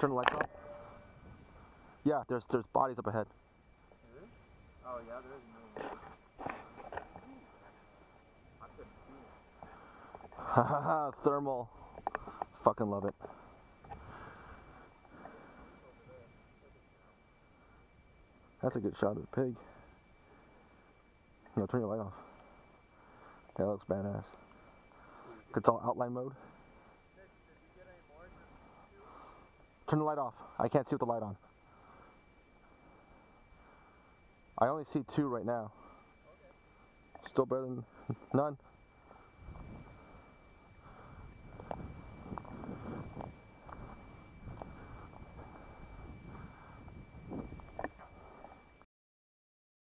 Turn the lights off. Yeah, there's bodies up ahead. Really? Oh yeah, there is no. I couldn't see it. Haha, thermal. Fucking love it. That's a good shot of the pig. No, turn your light off. Yeah, that looks badass. It's all outline mode. Turn the light off. I can't see with the light on. I only see 2 right now. Still better than none.